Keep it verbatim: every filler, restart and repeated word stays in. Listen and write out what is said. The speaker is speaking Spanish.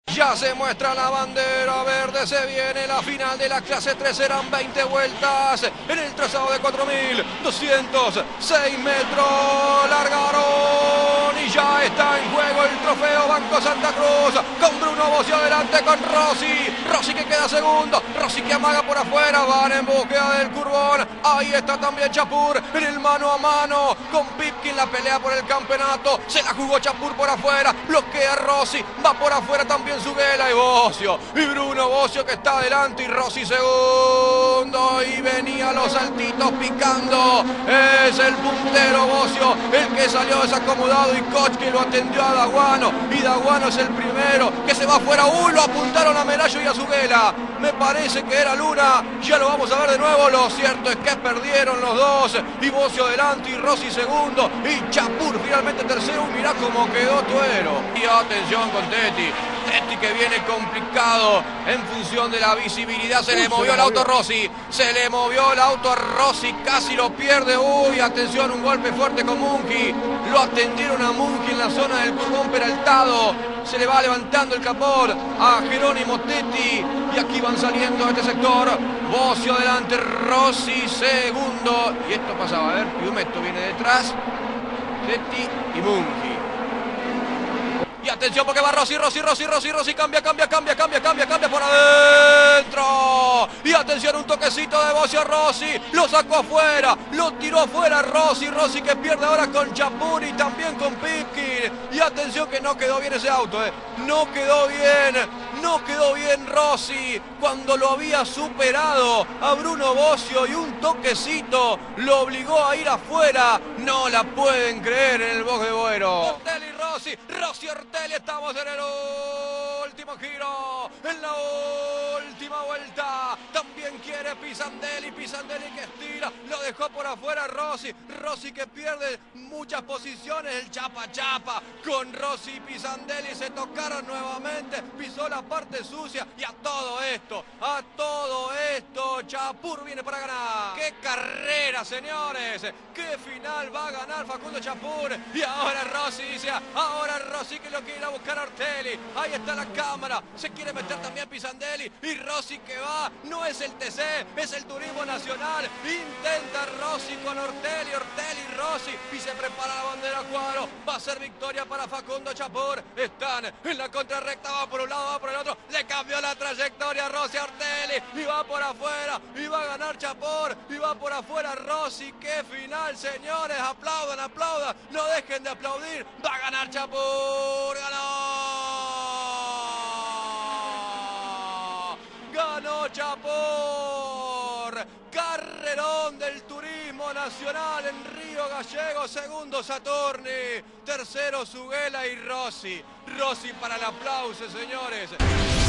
Ya se muestra la bandera verde, se viene la final de la clase tres, serán veinte vueltas en el trazado de cuatro mil doscientos seis metros, largaron y ya está en juego el trofeo Banco Santa Cruz, con Bruno Bocio adelante con Rossi, Rossi que queda segundo, Rossi que amaga por afuera, van en búsqueda del curbón, ahí está también Chapur en el mano a mano, con Pipkin la pelea por el campeonato, se la jugó Chapur por afuera, bloquea Rossi, va por afuera también Suguela y Bocio, y Bruno Bocio que está adelante y Rossi segundo, y venía los saltitos picando, es el puntero Bocio, el que salió desacomodado y Koch que lo atendió a Daguano, y Daguano es el primero que se va afuera, uy, lo apuntaron a Melayo y a Suguela, me parece que era Luna, ya lo vamos a ver de nuevo, lo cierto es que perdieron los dos, y Bocio adelante y Rossi segundo, y Chapur finalmente tercero, y mirá cómo quedó Tuero, y atención con Tetti, Tetti que viene complicado en función de la visibilidad, se le movió el auto a Rossi, se le movió el auto a Rossi, casi lo pierde, uy, atención, un golpe fuerte con Mungi, lo atendieron a Mungi en la zona del curbón peraltado, se le va levantando el capot a Jerónimo Tetti, y aquí van saliendo de este sector, Bocio adelante, Rossi segundo, y esto pasaba, a ver, Piumetto viene detrás, Tetti y Mungi. Y atención porque va Rossi, Rossi, Rossi, Rossi, Rossi, cambia, cambia, cambia, cambia, cambia, cambia por adentro. Y atención, un toquecito de Bocio a Rossi, lo sacó afuera, lo tiró afuera Rossi, Rossi que pierde ahora con Chapur y también con Pipkin. Y atención que no quedó bien ese auto, eh. no quedó bien. No quedó bien Rossi cuando lo había superado a Bruno Bocio y un toquecito lo obligó a ir afuera. No la pueden creer en el box de Boero. Ortelli Rossi, Rossi Ortelli, estamos en el último giro, en la última vuelta. También quiere Pisandelli, Pisandelli que estira, lo dejó por afuera Rossi, Rossi que pierde muchas posiciones, el chapa chapa con Rossi y Pisandelli se tocaron nuevamente, pisó la parte sucia y a todo esto, a todo esto, Chapur viene para ganar. ¡Qué carrera, señores! ¡Qué final va a ganar Facundo Chapur! Y ahora Rossi dice, ahora Rossi que lo quiere ir a buscar a Ortelli. Ahí está la cámara, se quiere meter también Pisandelli y Rossi que va, no es el T C, es el Turismo Nacional. Intenta Rossi con Ortelli, Ortelli, Rossi y se prepara la bandera cuadro. Va a ser victoria para Facundo Chapur. Están en la contrarrecta, va por un lado, va por el otro, le cambió la trayectoria Rossi a Ortelli y va por afuera y va a ganar Chapur y va por afuera Rossi. ¡Qué final, señores! Aplaudan, aplaudan, no dejen de aplaudir, va a ganar Chapur, ganó, ganó Chapur, carrerón del Turismo Nacional en Río Gallego, segundo Saturni, tercero Suguela y Rossi, Rossi para el aplauso, señores.